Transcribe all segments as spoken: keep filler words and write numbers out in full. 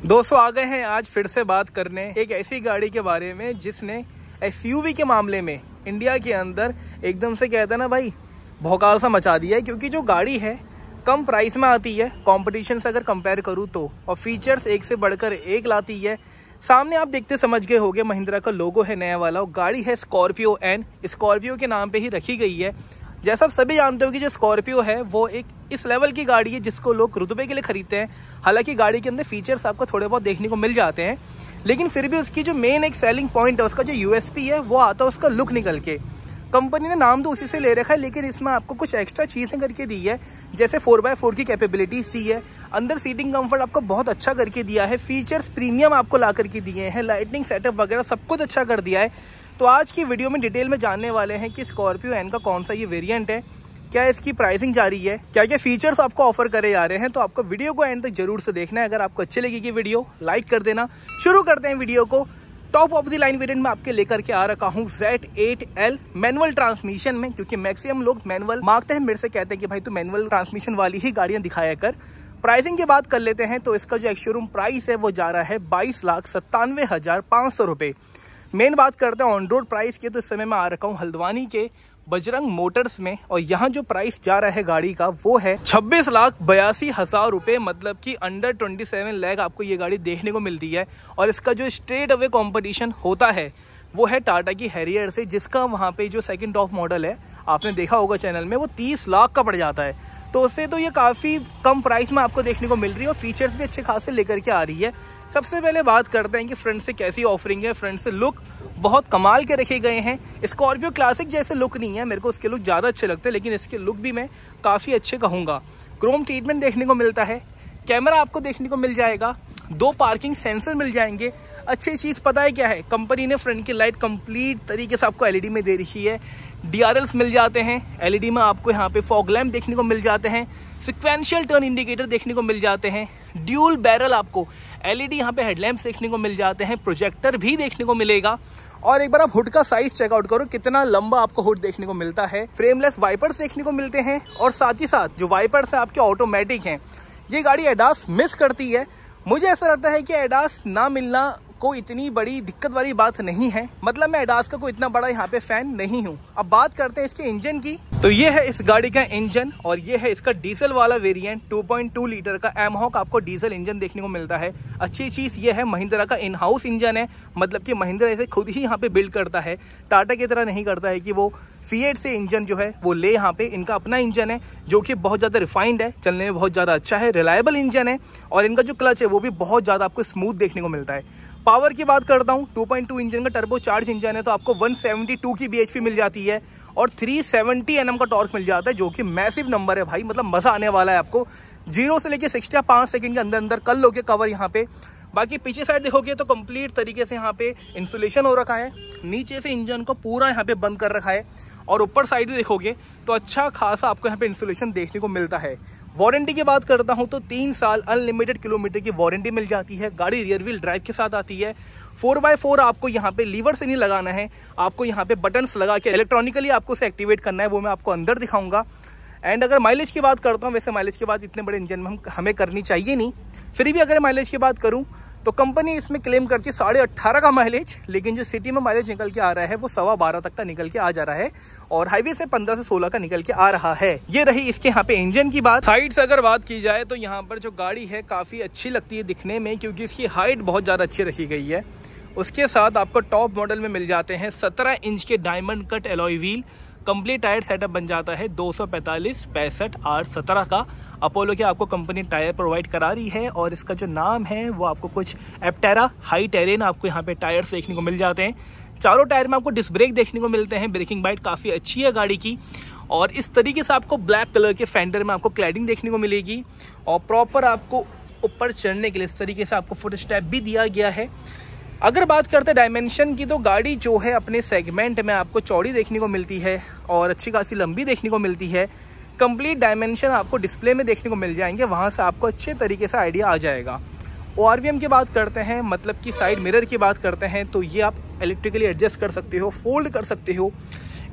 दोस्तों आ गए हैं आज फिर से बात करने एक ऐसी गाड़ी के बारे में जिसने एसयूवी के मामले में इंडिया के अंदर एकदम से कहते हैं ना भाई भौकाल सा मचा दिया है। क्योंकि जो गाड़ी है कम प्राइस में आती है कंपटीशन से अगर कंपेयर करूँ तो, और फीचर्स एक से बढ़कर एक लाती है। सामने आप देखते समझ गए होंगे महिंद्रा का लोगो है नया वाला, और गाड़ी है स्कॉर्पियो एन। स्कॉर्पियो के नाम पे ही रखी गई है। जैसा आप सभी जानते हो कि जो स्कॉर्पियो है वो एक इस लेवल की गाड़ी है जिसको लोग रुतबे के लिए खरीदते हैं। हालांकि गाड़ी के अंदर फीचर्स आपको थोड़े बहुत देखने को मिल जाते हैं, लेकिन फिर भी उसकी जो मेन एक सेलिंग पॉइंट है, उसका जो यूएसपी है वो आता है उसका लुक निकल के। कंपनी ने नाम तो उसी से ले रखा है, लेकिन इसमें आपको कुछ एक्स्ट्रा चीजें करके दी है। जैसे फोर बाय फोर की कैपेबिलिटीज दी है, अंदर सीटिंग कंफर्ट आपको बहुत अच्छा करके दिया है, फीचर्स प्रीमियम आपको ला करके दिए हैं, लाइटिंग सेटअप वगैरह सब कुछ अच्छा कर दिया है। तो आज की वीडियो में डिटेल में जानने वाले हैं कि स्कॉर्पियो एन का कौन सा ये वेरिएंट है, क्या इसकी प्राइसिंग जारी है, क्या क्या फीचर्स आपको ऑफर करे जा रहे हैं। तो आपको वीडियो को एंड तक जरूर से देखना है। अगर आपको अच्छी लगेगी वीडियो लाइक कर देना। शुरू करते हैं वीडियो को। Top of the line variant में आपके लेकर के आ रखा हूँ Z eight L manual transmission में, क्योंकि मैक्सिमम लोग मैनुअल मांगते हैं, मेरे से कहते हैं कि भाई तू मैनुअल ट्रांसमिशन वाली ही गाड़ियां दिखाया कर। प्राइसिंग की बात कर लेते हैं तो इसका जो एक शोरूम प्राइस है वो जा रहा है बाईस लाख सत्तानवे हजार पाँच सौ रुपये। मेन बात करते हैं ऑन रोड प्राइस की, तो इस समय मैं आ रखा हूँ हल्द्वानी के बजरंग मोटर्स में, और यहाँ जो प्राइस जा रहा है गाड़ी का वो है छब्बीस लाख बयासी हजार रुपए, मतलब कि अंडर ट्वेंटी सेवन लाख आपको ये गाड़ी देखने को मिलती है। और इसका जो स्ट्रेट अवे कंपटीशन होता है वो है टाटा की हैरियर से, जिसका वहाँ पे जो सेकंड टॉप मॉडल है आपने देखा होगा चैनल में, वो तीस लाख का पड़ जाता है। तो उससे तो ये काफी कम प्राइस में आपको देखने को मिल रही है, और फीचर्स भी अच्छे खासे लेकर के आ रही है। सबसे पहले बात करते हैं कि फ्रंट से कैसी ऑफरिंग है। फ्रंट से लुक बहुत कमाल के रखे गए हैं। स्कॉर्पियो क्लासिक जैसे लुक नहीं है, मेरे को उसके लुक ज्यादा अच्छे लगते हैं, लेकिन इसके लुक भी मैं काफी अच्छे कहूंगा। क्रोम ट्रीटमेंट देखने को मिलता है, कैमरा आपको देखने को मिल जाएगा, दो पार्किंग सेंसर मिल जाएंगे। अच्छी चीज पता है क्या है, कंपनी ने फ्रंट की लाइट कंप्लीट तरीके से आपको एलईडी में दे रखी है। डीआरएल्स मिल जाते हैं एलईडी में, आपको यहाँ पे फॉग लैम्प देखने को मिल जाते हैं, सिक्वेंशियल टर्न इंडिकेटर देखने को मिल जाते हैं, ड्यूल बैरल आपको एलईडी यहाँ पे हेडलैम्प देखने को मिल जाते हैं, प्रोजेक्टर भी देखने को मिलेगा। और एक बार आप हुड का साइज चेकआउट करो, कितना लंबा आपको हुड देखने को मिलता है। फ्रेमलेस वाइपर्स देखने को मिलते हैं, और साथ ही साथ जो वाइपर्स है आपके ऑटोमेटिक हैं। ये गाड़ी एडास मिस करती है, मुझे ऐसा लगता है कि एडास ना मिलना कोई इतनी बड़ी दिक्कत वाली बात नहीं है। मतलब मैं एडास का कोई इतना बड़ा यहाँ पे फैन नहीं हूँ। अब बात करते हैं इसके इंजन की, तो ये है इस गाड़ी का इंजन, और ये है इसका डीजल वाला variant. Two point two litre का एमहॉक आपको डीजल इंजन देखने को मिलता है। अच्छी चीज ये है महिंद्रा का इन हाउस इंजन है, मतलब कि महिंद्रा इसे खुद ही यहाँ पे बिल्ड करता है। टाटा की तरह नहीं करता है कि वो फिएट से इंजन जो है वो ले, यहाँ पे इनका अपना इंजन है जो कि बहुत ज्यादा रिफाइंड है, चलने में बहुत ज्यादा अच्छा है, रिलायबल इंजन है। और इनका जो क्लच है वो भी बहुत ज्यादा आपको स्मूथ देखने को मिलता है। पावर की बात करता हूँ, टू पॉइंट टू इंजन का टर्बो चार्ज इंजन है, तो आपको वन सेवेंटी टू की बीएचपी मिल जाती है, और थ्री सेवेंटी एनएम का टॉर्क मिल जाता है, जो कि मैसिव नंबर है भाई। मतलब मजा आने वाला है आपको। जीरो से लेके सिक्सटी पांच सेकंड के अंदर अंदर कर लोगे कवर यहाँ पे। बाकी पीछे साइड देखोगे तो कंप्लीट तरीके से यहाँ पे इंसुलेशन हो रखा है, नीचे से इंजन को पूरा यहाँ पे बंद कर रखा है, और ऊपर साइड देखोगे तो अच्छा खासा आपको यहाँ पे इंसुलेशन देखने को मिलता है। वारंटी की बात करता हूं तो तीन साल अनलिमिटेड किलोमीटर की वारंटी मिल जाती है। गाड़ी रियर व्हील ड्राइव के साथ आती है। फोर बाय फोर आपको यहाँ पे लीवर से नहीं लगाना है, आपको यहाँ पे बटन्स लगा के इलेक्ट्रॉनिकली आपको उसे एक्टिवेट करना है, वो मैं आपको अंदर दिखाऊंगा। एंड अगर माइलेज की बात करता हूँ, वैसे माइलेज की बात इतने बड़े इंजन में हम हमें करनी चाहिए नहीं, फिर भी अगर माइलेज की बात करूँ तो कंपनी इसमें क्लेम करती है साढ़े अट्ठारह का माइलेज, लेकिन जो सिटी में माइलेज निकल के आ रहा है वो सवा बारह तक का निकल के आ जा रहा है, और हाईवे से पंद्रह से सोलह का निकल के आ रहा है। ये रही इसके यहाँ पे इंजन की बात। साइड से अगर बात की जाए तो यहाँ पर जो गाड़ी है काफी अच्छी लगती है दिखने में, क्योंकि इसकी हाइट बहुत ज्यादा अच्छी रखी गई है। उसके साथ आपको टॉप मॉडल में मिल जाते हैं सत्रह इंच के diamond cut alloy wheel. Complete tyre setup बन जाता है दो सौ पैंतालीस पैंसठ आठ सत्रह का। अपोलो के आपको कंपनी टायर प्रोवाइड करा रही है, और इसका जो नाम है वो आपको कुछ एप्टेरा हाई टेरेन आपको यहाँ पे टायर्स देखने को मिल जाते हैं। चारों टायर में आपको डिस्क ब्रेक देखने को मिलते हैं। ब्रेकिंग बाइट काफ़ी अच्छी है गाड़ी की, और इस तरीके से आपको ब्लैक कलर के फेंडर में आपको क्लैडिंग देखने को मिलेगी, और प्रॉपर आपको ऊपर चढ़ने के लिए इस तरीके से आपको फुट स्टेप भी दिया गया है। अगर बात करते हैं डायमेंशन की, तो गाड़ी जो है अपने सेगमेंट में आपको चौड़ी देखने को मिलती है, और अच्छी खासी लंबी देखने को मिलती है। कंप्लीट डायमेंशन आपको डिस्प्ले में देखने को मिल जाएंगे, वहां से आपको अच्छे तरीके से आइडिया आ जाएगा। ओआरवीएम की बात करते हैं, मतलब कि साइड मिरर की बात करते हैं, तो ये आप इलेक्ट्रिकली एडजस्ट कर सकते हो, फोल्ड कर सकते हो।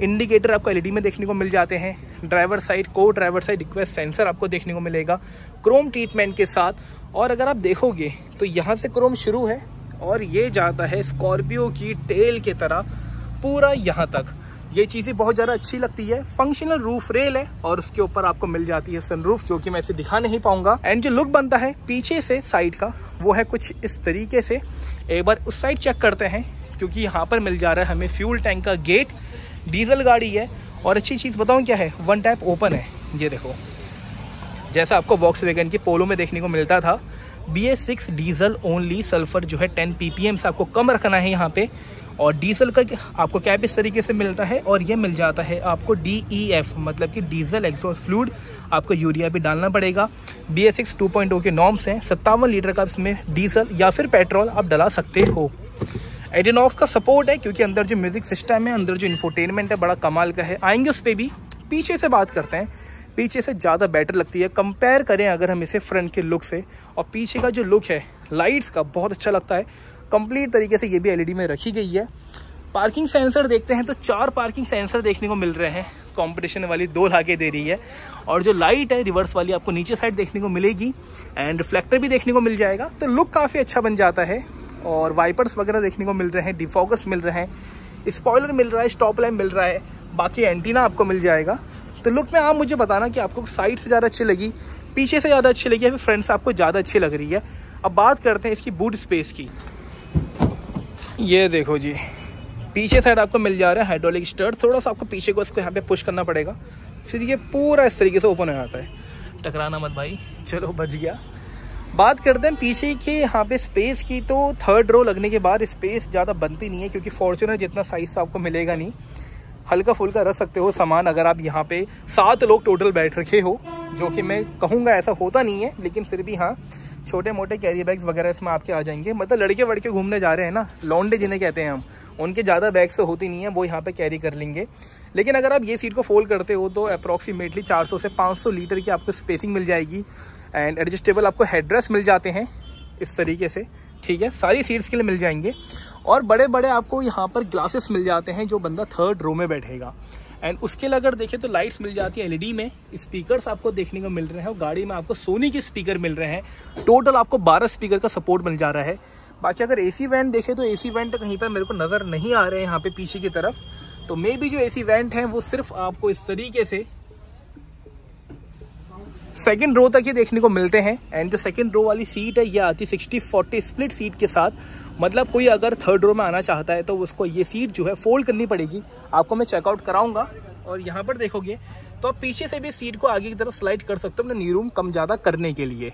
इंडिकेटर आपको एलईडी में देखने को मिल जाते हैं। ड्राइवर साइड को ड्राइवर साइड रिक्वेस्ट सेंसर आपको देखने को मिलेगा क्रोम ट्रीटमेंट के साथ। और अगर आप देखोगे तो यहाँ से क्रोम शुरू है और ये जाता है स्कॉर्पियो की टेल के तरह पूरा यहाँ तक। ये चीज़ें बहुत ज़्यादा अच्छी लगती है। फंक्शनल रूफ रेल है और उसके ऊपर आपको मिल जाती है सनरूफ, जो कि मैं इसे दिखा नहीं पाऊंगा। एंड जो लुक बनता है पीछे से साइड का वो है कुछ इस तरीके से। एक बार उस साइड चेक करते हैं, क्योंकि यहाँ पर मिल जा रहा है हमें फ्यूल टैंक का गेट। डीजल गाड़ी है और अच्छी चीज़ बताऊँ क्या है, वन टैप ओपन है। ये देखो, जैसा आपको वॉक्सवैगन के पोलो में देखने को मिलता था। B S six diesel only, sulphur जो है टेन पी पी एम से आपको कम रखना है यहाँ पे। और डीजल का आपको कैप इस तरीके से मिलता है और ये मिल जाता है आपको डी ई एफ, मतलब कि डीजल एग्जॉस्ट फ्लूइड। आपको यूरिया भी डालना पड़ेगा। B S six two point O के नॉर्म्स हैं। सत्तावन लीटर का इसमें डीजल या फिर पेट्रोल आप डला सकते हो। एडिनॉक्स का सपोर्ट है, क्योंकि अंदर जो म्यूजिक सिस्टम है, अंदर जो इंफोटेनमेंट है, बड़ा कमाल का है। आएंगे उस पर भी। पीछे से बात करते हैं, पीछे से ज़्यादा बेटर लगती है कंपेयर करें अगर हम इसे फ्रंट के लुक से। और पीछे का जो लुक है लाइट्स का बहुत अच्छा लगता है। कंप्लीट तरीके से ये भी एलईडी में रखी गई है। पार्किंग सेंसर देखते हैं तो चार पार्किंग सेंसर देखने को मिल रहे हैं। कंपटीशन वाली दो लाके दे रही है। और जो लाइट है रिवर्स वाली आपको नीचे साइड देखने को मिलेगी एंड रिफ्लेक्टर भी देखने को मिल जाएगा। तो लुक काफ़ी अच्छा बन जाता है। और वाइपर्स वगैरह देखने को मिल रहे हैं, डिफॉगर्स मिल रहे हैं, स्पॉइलर मिल रहा है, स्टॉप लैम्प मिल रहा है, बाकी एंटीना आपको मिल जाएगा। तो लुक में आप मुझे बताना कि आपको साइड से ज़्यादा अच्छी लगी, पीछे से ज़्यादा अच्छी लगी या फिर फ्रंट से आपको ज़्यादा अच्छी लग रही है। अब बात करते हैं इसकी बूट स्पेस की। ये देखो जी, पीछे साइड आपको मिल जा रहा है हाइड्रोलिक स्टर्ट। थोड़ा सा आपको पीछे को इसको यहाँ पे पुश करना पड़ेगा, फिर ये पूरा इस तरीके से ओपन हो जाता है। टकराना मत भाई, चलो बच गया। बात करते हैं पीछे के यहाँ पे स्पेस की। तो थर्ड रो लगने के बाद स्पेस ज़्यादा बनती नहीं है, क्योंकि फॉर्च्यूनर जितना साइज आपको मिलेगा नहीं। हल्का फुल्का रख सकते हो सामान अगर आप यहाँ पे सात लोग टोटल बैठ रखे हो, जो कि मैं कहूँगा ऐसा होता नहीं है, लेकिन फिर भी हाँ छोटे मोटे कैरी बैग्स वगैरह इसमें आपके आ जाएंगे। मतलब लड़के वड़के घूमने जा रहे हैं ना, लौंडे जिन्हें कहते हैं हम, उनके ज़्यादा बैग्स तो होती नहीं है, वो यहाँ पे कैरी कर लेंगे। लेकिन अगर आप ये सीट को फोल्ड करते हो तो अप्रॉक्सीमेटली चार सौ से पाँच सौ लीटर की आपको स्पेसिंग मिल जाएगी। एंड एडजस्टेबल आपको हेडरेस्ट मिल जाते हैं इस तरीके से, ठीक है, सारी सीट्स के लिए मिल जाएंगे। और बड़े बड़े आपको यहाँ पर ग्लासेस मिल जाते हैं जो बंदा थर्ड रो में बैठेगा। एंड उसके लिए अगर देखें तो लाइट्स मिल जाती है एलईडी में। स्पीकर्स आपको देखने को मिल रहे हैं और गाड़ी में आपको सोनी के स्पीकर मिल रहे हैं। टोटल आपको बारह स्पीकर का सपोर्ट मिल जा रहा है। बाकी अगर एसी वेंट देखें तो एसी वेंट कहीं पर मेरे को नज़र नहीं आ रहे हैं यहाँ पे पीछे की तरफ। तो मे बी जो एसी वेंट हैं वो सिर्फ आपको इस तरीके से सेकंड रो तक ही देखने को मिलते हैं। एंड जो सेकंड रो वाली सीट है ये आती है सिक्सटी फोर्टी स्प्लिट सीट के साथ। मतलब कोई अगर थर्ड रो में आना चाहता है तो उसको ये सीट जो है फोल्ड करनी पड़ेगी। आपको मैं चेकआउट कराऊंगा। और यहाँ पर देखोगे तो आप पीछे से भी सीट को आगे की तरफ स्लाइड कर सकते हो अपने नी रूम कम ज़्यादा करने के लिए।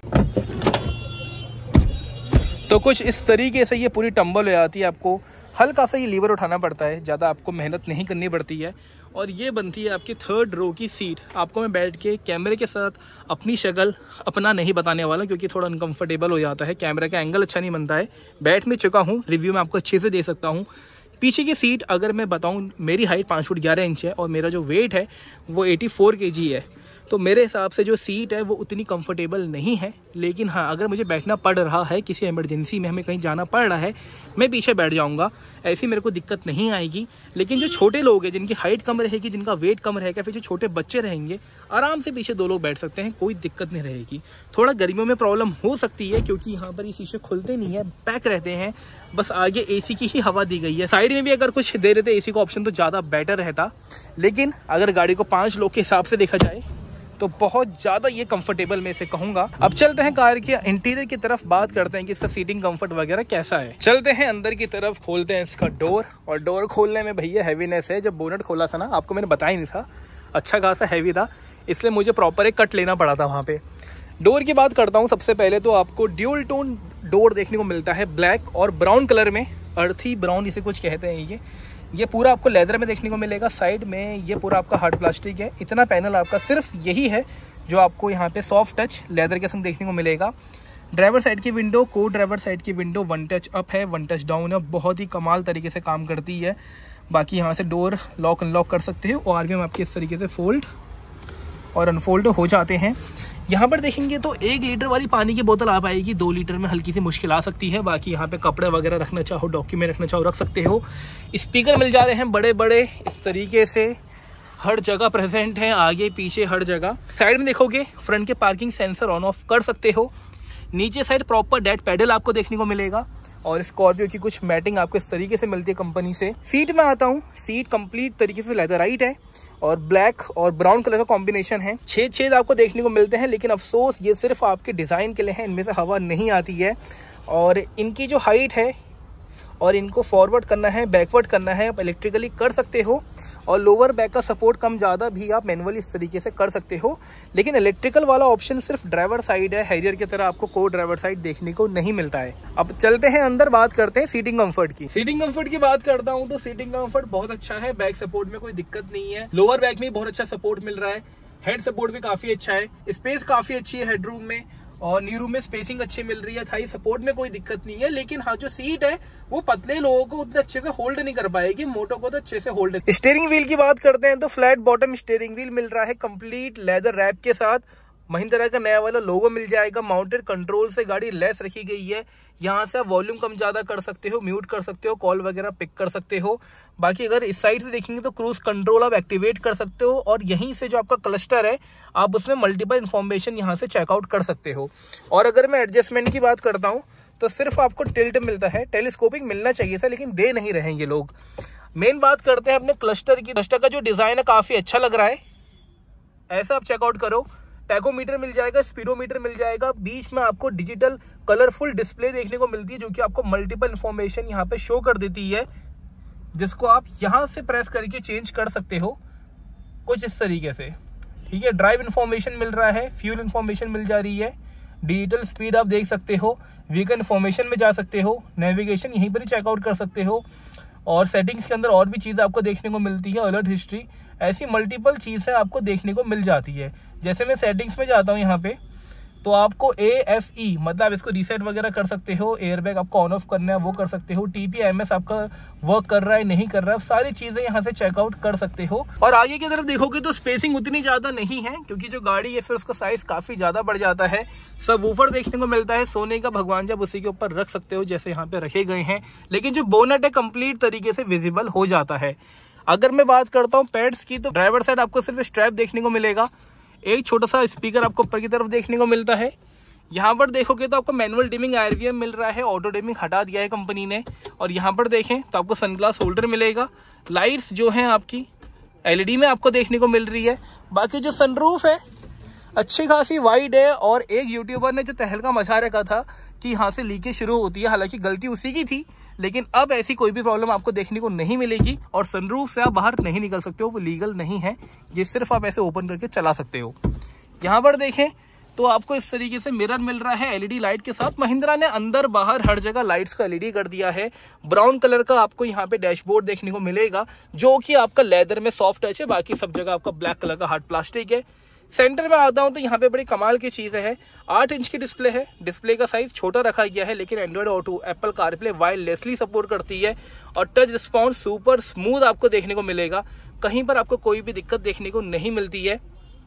तो कुछ इस तरीके से ये पूरी टम्बल हो जाती है। आपको हल्का सा ये लीवर उठाना पड़ता है, ज़्यादा आपको मेहनत नहीं करनी पड़ती है। और ये बनती है आपकी थर्ड रो की सीट। आपको मैं बैठ के कैमरे के साथ अपनी शक्ल अपना नहीं बताने वाला, क्योंकि थोड़ा अनकंफर्टेबल हो जाता है, कैमरे का एंगल अच्छा नहीं बनता है। बैठ में चुका हूँ, रिव्यू में आपको अच्छे से दे सकता हूँ। पीछे की सीट अगर मैं बताऊँ, मेरी हाइट पाँच फुट ग्यारह इंच है और मेरा जो वेट है वो एटी फोर के जी है। तो मेरे हिसाब से जो सीट है वो उतनी कंफर्टेबल नहीं है। लेकिन हाँ, अगर मुझे बैठना पड़ रहा है, किसी इमरजेंसी में हमें कहीं जाना पड़ रहा है, मैं पीछे बैठ जाऊंगा, ऐसी मेरे को दिक्कत नहीं आएगी। लेकिन जो छोटे लोग हैं, जिनकी हाइट कम रहेगी, जिनका वेट कम रहेगा, फिर जो छोटे बच्चे रहेंगे, आराम से पीछे दो लोग बैठ सकते हैं, कोई दिक्कत नहीं रहेगी। थोड़ा गर्मियों में प्रॉब्लम हो सकती है, क्योंकि यहाँ पर ये शीशे खुलते नहीं है, पैक रहते हैं, बस आगे एसी की ही हवा दी गई है। साइड में भी अगर कुछ दे रहे थे एसी का ऑप्शन तो ज़्यादा बेटर रहता। लेकिन अगर गाड़ी को पाँच लोग के हिसाब से देखा जाए तो बहुत ज़्यादा ये कंफर्टेबल मैं इसे कहूँगा। अब चलते हैं कार के इंटीरियर की तरफ, बात करते हैं कि इसका सीटिंग कंफर्ट वगैरह कैसा है। चलते हैं अंदर की तरफ, खोलते हैं इसका डोर। और डोर खोलने में भैया हैवीनेस है। जब बोनट खोला था ना, आपको मैंने बताया नहीं था, अच्छा खासा हैवी था, इसलिए मुझे प्रॉपर एक कट लेना पड़ा था वहाँ पे। डोर की बात करता हूँ, सबसे पहले तो आपको ड्यूल टोन डोर देखने को मिलता है, ब्लैक और ब्राउन कलर में, अर्थी ब्राउन इसे कुछ कहते हैं। ये ये पूरा आपको लेदर में देखने को मिलेगा। साइड में ये पूरा आपका हार्ड प्लास्टिक है। इतना पैनल आपका सिर्फ यही है जो आपको यहाँ पे सॉफ्ट टच लेदर के संग देखने को मिलेगा। ड्राइवर साइड की विंडो, को ड्राइवर साइड की विंडो वन टच अप है, वन टच डाउन है, बहुत ही कमाल तरीके से काम करती है। बाकी यहाँ से डोर लॉक अनलॉक कर सकते हो और आगे में आपके इस तरीके से फोल्ड और अनफोल्ड हो जाते हैं। यहाँ पर देखेंगे तो एक लीटर वाली पानी की बोतल आ पाएगी, दो लीटर में हल्की सी मुश्किल आ सकती है। बाकी यहाँ पे कपड़े वगैरह रखना चाहो, डॉक्यूमेंट रखना चाहो रख सकते हो। स्पीकर मिल जा रहे हैं बड़े बड़े इस तरीके से, हर जगह प्रेजेंट है, आगे पीछे हर जगह। साइड में देखोगे फ्रंट के पार्किंग सेंसर ऑन ऑफ कर सकते हो। नीचे साइड प्रॉपर डेड पैडल आपको देखने को मिलेगा और स्कॉर्पियो की कुछ मैटिंग आपको इस तरीके से मिलती है कंपनी से। सीट में आता हूँ, सीट कंप्लीट तरीके से लेदराइट है और ब्लैक और ब्राउन कलर का कॉम्बिनेशन है। छेद छेद आपको देखने को मिलते हैं, लेकिन अफसोस ये सिर्फ आपके डिजाइन के लिए है, इनमें से हवा नहीं आती है। और इनकी जो हाइट है और इनको फॉरवर्ड करना है, बैकवर्ड करना है, आप इलेक्ट्रिकली कर सकते हो। और लोअर बैक का सपोर्ट कम ज़्यादा भी आप मैनुअली इस तरीके से कर सकते हो। लेकिन इलेक्ट्रिकल वाला ऑप्शन सिर्फ ड्राइवर साइड है, हैरियर की तरह आपको को ड्राइवर साइड देखने को नहीं मिलता है। अब चलते हैं अंदर, बात करते हैं सीटिंग कंफर्ट की। सीटिंग कंफर्ट की बात करता हूँ तो सीटिंग कंफर्ट बहुत अच्छा है, बैक सपोर्ट में कोई दिक्कत नहीं है, लोअर बैक में बहुत अच्छा सपोर्ट मिल रहा है, हेड सपोर्ट भी काफी अच्छा है, स्पेस काफी अच्छी है हेडरूम में और नी रूम में स्पेसिंग अच्छी मिल रही है, थाई सपोर्ट में कोई दिक्कत नहीं है। लेकिन हाँ, जो सीट है वो पतले लोगों को उतने अच्छे से होल्ड नहीं कर पाएगी, मोटो को तो अच्छे से होल्ड। स्टीयरिंग व्हील की बात करते हैं तो फ्लैट बॉटम स्टीयरिंग व्हील मिल रहा है कंप्लीट लेदर रैप के साथ। महिंद्रा का नया वाला लोगो मिल जाएगा। माउंटेड कंट्रोल से गाड़ी लेस रखी गई है, यहाँ से आप वॉल्यूम कम ज्यादा कर सकते हो, म्यूट कर सकते हो, कॉल वगैरह पिक कर सकते हो। बाकी अगर इस साइड से देखेंगे तो क्रूज कंट्रोल आप एक्टिवेट कर सकते हो और यहीं से जो आपका क्लस्टर है आप उसमें मल्टीपल इन्फॉर्मेशन यहाँ से चेकआउट कर सकते हो। और अगर मैं एडजस्टमेंट की बात करता हूँ तो सिर्फ आपको टिल्ट मिलता है, टेलीस्कोपिंग मिलना चाहिए था लेकिन दे नहीं रहे ये लोग। मेन बात करते हैं अपने क्लस्टर की। क्लस्टर का जो डिजाइन है काफी अच्छा लग रहा है, ऐसा आप चेकआउट करो। टैकोमीटर मिल जाएगा, स्पीडोमीटर मिल जाएगा, बीच में आपको डिजिटल कलरफुल डिस्प्ले देखने को मिलती है जो कि आपको मल्टीपल इन्फॉर्मेशन यहाँ पे शो कर देती है, जिसको आप यहाँ से प्रेस करके चेंज कर सकते हो कुछ इस तरीके से। ठीक है, ड्राइव इन्फॉर्मेशन मिल रहा है, फ्यूल इन्फॉर्मेशन मिल जा रही है, डिजिटल स्पीड आप देख सकते हो, व्हीकल इन्फॉर्मेशन में जा सकते हो, नेविगेशन यहीं पर ही चेकआउट कर सकते हो और सेटिंग्स के अंदर और भी चीज़ आपको देखने को मिलती है, अलर्ट हिस्ट्री, ऐसी मल्टीपल चीज़ें आपको देखने को मिल जाती है। जैसे मैं सेटिंग्स में जाता हूँ यहाँ पे तो आपको ए एफ ई मतलब इसको रीसेट वगैरह कर सकते हो, एयरबैग आपको ऑन ऑफ करना है वो कर सकते हो, टी पी एम एस आपका वर्क कर रहा है नहीं कर रहा है, सारी चीजें यहाँ से चेकआउट कर सकते हो। और आगे की तरफ देखोगे तो स्पेसिंग उतनी ज्यादा नहीं है क्योंकि जो गाड़ी है फिर उसका साइज काफी ज्यादा बढ़ जाता है। सब वूफर देखने को मिलता है, सोने का भगवान जब उसी के ऊपर रख सकते हो जैसे यहाँ पे रखे गए हैं, लेकिन जो बोनट है कंप्लीट तरीके से विजिबल हो जाता है। अगर मैं बात करता हूँ पैड्स की तो ड्राइवर साइड आपको सिर्फ स्ट्रैप देखने को मिलेगा, एक छोटा सा स्पीकर आपको ऊपर की तरफ देखने को मिलता है। यहाँ पर देखोगे तो आपको manual dimming I R V M मिल रहा है, ऑटो डिमिंग हटा दिया है कंपनी ने। और यहाँ पर देखें तो आपको सनग्लास होल्डर मिलेगा, लाइट्स जो हैं आपकी एल ई डी में आपको देखने को मिल रही है। बाकी जो सनरूफ है अच्छी खासी वाइड है और एक यूट्यूबर ने जो तहलका मचा रखा था कि यहाँ से लीकेज शुरू होती है, हालांकि गलती उसी की थी, लेकिन अब ऐसी कोई भी प्रॉब्लम आपको देखने को नहीं मिलेगी। और सनरूफ से आप बाहर नहीं निकल सकते हो, वो लीगल नहीं है, ये सिर्फ आप ऐसे ओपन करके चला सकते हो। यहाँ पर देखें तो आपको इस तरीके से मिरर मिल रहा है एल ई डी लाइट के साथ। महिंद्रा ने अंदर बाहर हर जगह लाइट्स का एल ई डी कर दिया है। ब्राउन कलर का आपको यहाँ पे डैशबोर्ड देखने को मिलेगा जो कि आपका लेदर में सॉफ्ट टच है, बाकी सब जगह आपका ब्लैक कलर का हार्ड प्लास्टिक है। सेंटर में आता हूं तो यहाँ पे बड़ी कमाल की चीज है, आठ इंच की डिस्प्ले है, डिस्प्ले का साइज छोटा रखा गया है लेकिन Android auto, Apple CarPlay wirelessly support करती है और टच रिस्पॉन्स सुपर स्मूथ आपको देखने को मिलेगा, कहीं पर आपको कोई भी दिक्कत देखने को नहीं मिलती है।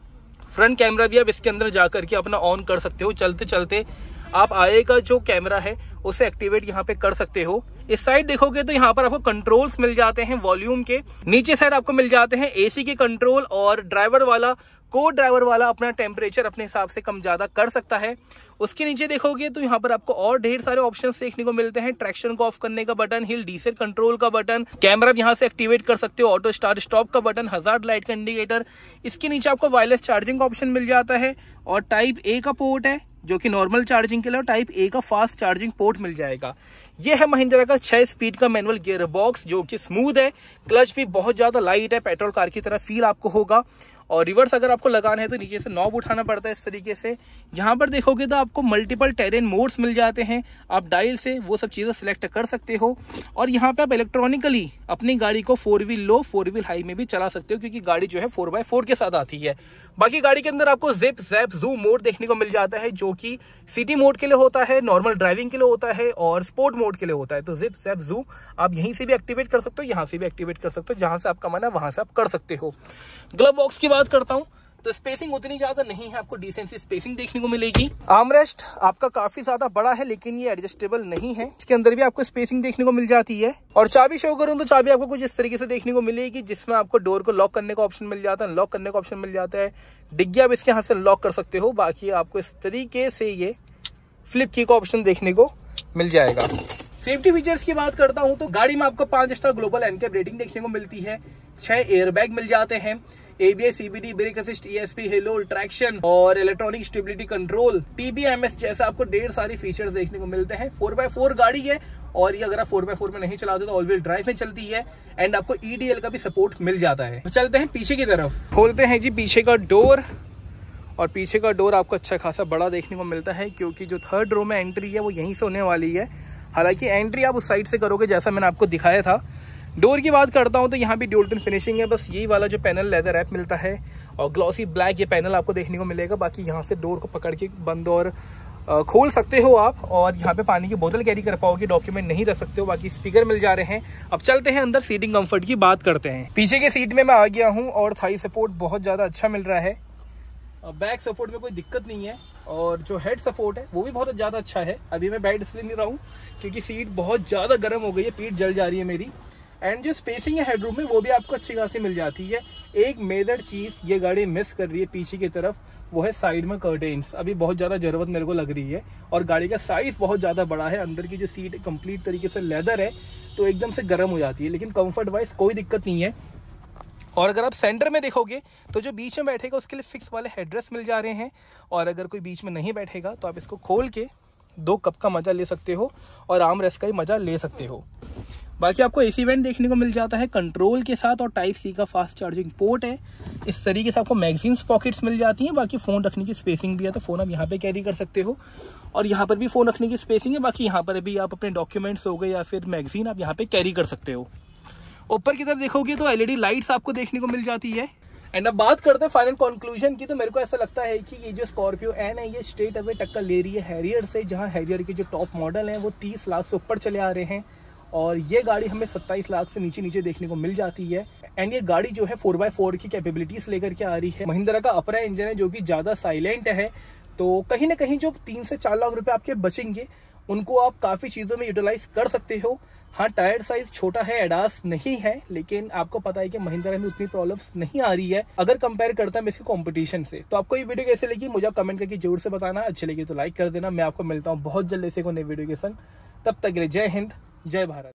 फ्रंट कैमरा भी आप इसके अंदर जाकर के अपना ऑन कर सकते हो, चलते चलते आप आगे का जो कैमरा है उसे एक्टिवेट यहाँ पे कर सकते हो। इस साइड देखोगे तो यहाँ पर आपको कंट्रोल्स मिल जाते हैं वॉल्यूम के, नीचे साइड आपको मिल जाते हैं एसी के कंट्रोल और ड्राइवर वाला को ड्राइवर वाला अपना टेम्परेचर अपने हिसाब से कम ज्यादा कर सकता है। उसके नीचे देखोगे तो यहाँ पर आपको और ढेर सारे ऑप्शंस देखने को मिलते हैं, ट्रैक्शन को ऑफ करने का बटन, हिल डीसेल कंट्रोल का बटन, कैमरा यहाँ से एक्टिवेट कर सकते हो, ऑटो स्टार्ट स्टॉप का बटन, हजार्ड लाइट का इंडिकेटर। इसके नीचे आपको वायरलेस चार्जिंग का ऑप्शन मिल जाता है और टाइप ए का पोर्ट है जो कि नॉर्मल चार्जिंग के लिए, टाइप ए का फास्ट चार्जिंग पोर्ट मिल जाएगा। यह है महिंद्रा का छह स्पीड का मैनुअल गियर बॉक्स जो कि स्मूथ है, क्लच भी बहुत ज्यादा लाइट है, पेट्रोल कार की तरह फील आपको होगा। और रिवर्स अगर आपको लगाना है तो नीचे से नॉब उठाना पड़ता है इस तरीके से। यहाँ पर देखोगे तो आपको मल्टीपल टेरेन मोड्स मिल जाते हैं, आप डायल से वो सब चीजें सिलेक्ट कर सकते हो। और यहाँ पे आप इलेक्ट्रॉनिकली अपनी गाड़ी को four wheel low, four wheel high में भी चला सकते हो क्योंकि गाड़ी जो है फोर बाय फोर के साथ आती है। बाकी गाड़ी के अंदर आपको जिप जैप जूम मोड देखने को मिल जाता है जो कि सिटी मोड के लिए होता है, नॉर्मल ड्राइविंग के लिए होता है और स्पोर्ट मोड के लिए होता है। तो जिप जैप जूम आप यहीं से भी एक्टिवेट कर सकते हो, यहाँ से भी एक्टिवेट कर सकते हो, जहां से आपका मन है वहां से आप कर सकते हो। ग्लव बॉक्स की बात करता हूँ तो स्पेसिंग उतनी ज्यादा नहीं है, आपको डिसेंट सी स्पेसिंग देखने को मिलेगी। आर्मरेस्ट आपका काफी ज्यादा बड़ा है लेकिन ये एडजस्टेबल नहीं है, इसके अंदर भी आपको स्पेसिंग देखने को मिल जाती है। और चाबी शो करूं तो चाबी आपको कुछ इस तरीके से देखने को मिलेगी, जिसमें आपको डोर को लॉक करने का ऑप्शन मिल जाता है, लॉक करने का ऑप्शन मिल जाता है, डिग्गी आप इसके हाथ से लॉक कर सकते हो। बाकी आपको इस तरीके से ये फ्लिप की का ऑप्शन देखने को मिल जाएगा। सेफ्टी फीचर्स की बात करता हूं तो गाड़ी में आपको पांच स्टार ग्लोबल एनकैप रेटिंग देखने को मिलती है, छह एयरबैग मिल जाते हैं, ABS, CBD, brake assist, ESP, hello, traction और इलेक्ट्रॉनिक स्टेबिलिटी कंट्रोल, टीबीएमएस जैसा आपको ढेर सारी फीचर्स देखने को मिलते हैं। फोर बाय फोर गाड़ी है और ये अगर आप फोर बाय फोर में नहीं चलाते तो ऑल व्हील ड्राइव में चलती है एंड आपको ईडीएल का भी सपोर्ट मिल जाता है। तो चलते हैं पीछे की तरफ, खोलते हैं जी पीछे का डोर। और पीछे का डोर आपको अच्छा खासा बड़ा देखने को मिलता है, क्योंकि जो थर्ड रो में एंट्री है वो यहीं से होने वाली है। हालांकि एंट्री आप उस साइड से करोगे जैसा मैंने आपको दिखाया था। डोर की बात करता हूं तो यहाँ भी ड्यूल टोन फिनिशिंग है, बस यही वाला जो पैनल लेदर रैप मिलता है और ग्लॉसी ब्लैक ये पैनल आपको देखने को मिलेगा। बाकी यहाँ से डोर को पकड़ के बंद और खोल सकते हो आप, और यहाँ पे पानी की बोतल कैरी कर पाओगे, डॉक्यूमेंट नहीं रख सकते हो। बाकी स्पीकर मिल जा रहे हैं। अब चलते हैं अंदर, सीटिंग कंफर्ट की बात करते हैं। पीछे के सीट में मैं आ गया हूँ और थाई सपोर्ट बहुत ज्यादा अच्छा मिल रहा है, बैक सपोर्ट में कोई दिक्कत नहीं है और जो हेड सपोर्ट है वो भी बहुत ज़्यादा अच्छा है। अभी मैं बैठ इसलिए नहीं रहा हूँ क्योंकि सीट बहुत ज़्यादा गर्म हो गई है, पीठ जल जा रही है मेरी। एंड जो स्पेसिंग है हेडरूम में वो भी आपको अच्छी खासी मिल जाती है। एक मेजर चीज़ ये गाड़ी मिस कर रही है पीछे की तरफ, वो है साइड में कर्टेन्स। अभी बहुत ज़्यादा ज़रूरत मेरे को लग रही है और गाड़ी का साइज़ बहुत ज़्यादा बड़ा है। अंदर की जो सीट कंप्लीट तरीके से लेदर है तो एकदम से गर्म हो जाती है, लेकिन कम्फर्ट वाइज कोई दिक्कत नहीं है। और अगर आप सेंटर में देखोगे तो जो बीच में बैठेगा उसके लिए फिक्स वाले हेडरेस्ट मिल जा रहे हैं, और अगर कोई बीच में नहीं बैठेगा तो आप इसको खोल के दो कप का मज़ा ले सकते हो और आर्म रेस्ट का ही मज़ा ले सकते हो। बाकी आपको एसी वेंट देखने को मिल जाता है कंट्रोल के साथ, और टाइप सी का फास्ट चार्जिंग पोर्ट है। इस तरीके से आपको मैगजीन्स पॉकेट्स मिल जाती हैं। बाकी फ़ोन रखने की स्पेसिंग भी है, तो फ़ोन आप यहाँ पे कैरी कर सकते हो और यहाँ पर भी फ़ोन रखने की स्पेसिंग है। बाकी यहाँ पर भी आप अपने डॉक्यूमेंट्स हो गए या फिर मैगजीन आप यहाँ पर कैरी कर सकते हो। ऊपर की तरफ देखोगे तो एलईडी लाइट्स आपको देखने को मिल जाती है। एंड अब बात करते हैं फाइनल कंक्लूजन की, तो मेरे को ऐसा लगता है कि ये जो स्कॉर्पियो एन है ये स्ट्रेट अवे टक्कर ले रही है हैरियर से, जहां हैरियर के जो टॉप मॉडल हैं वो तीस लाख से ऊपर चले आ रहे हैं और ये गाड़ी हमें सत्ताईस लाख से नीचे नीचे देखने को मिल जाती है। एंड ये गाड़ी जो है फोर बाय फोर की कैपेबिलिटीज लेकर के आ रही है। महिंद्रा का अपरा इंजन है जो कि ज़्यादा साइलेंट है, तो कहीं ना कहीं जो तीन से चार लाख रुपये आपके बचेंगे उनको आप काफ़ी चीज़ों में यूटिलाइज कर सकते हो। हाँ, टायर साइज छोटा है, एडास नहीं है, लेकिन आपको पता है कि महिंद्रा में उतनी प्रॉब्लम्स नहीं आ रही है अगर कंपेयर करता है इसके कंपटीशन से। तो आपको ये वीडियो कैसे लगी मुझे आप कमेंट करके जरूर से बताना। अच्छी लगी तो लाइक कर देना। मैं आपको मिलता हूँ बहुत जल्द ऐसे को नई वीडियो के संग। तब तक के लिए जय हिंद, जय भारत।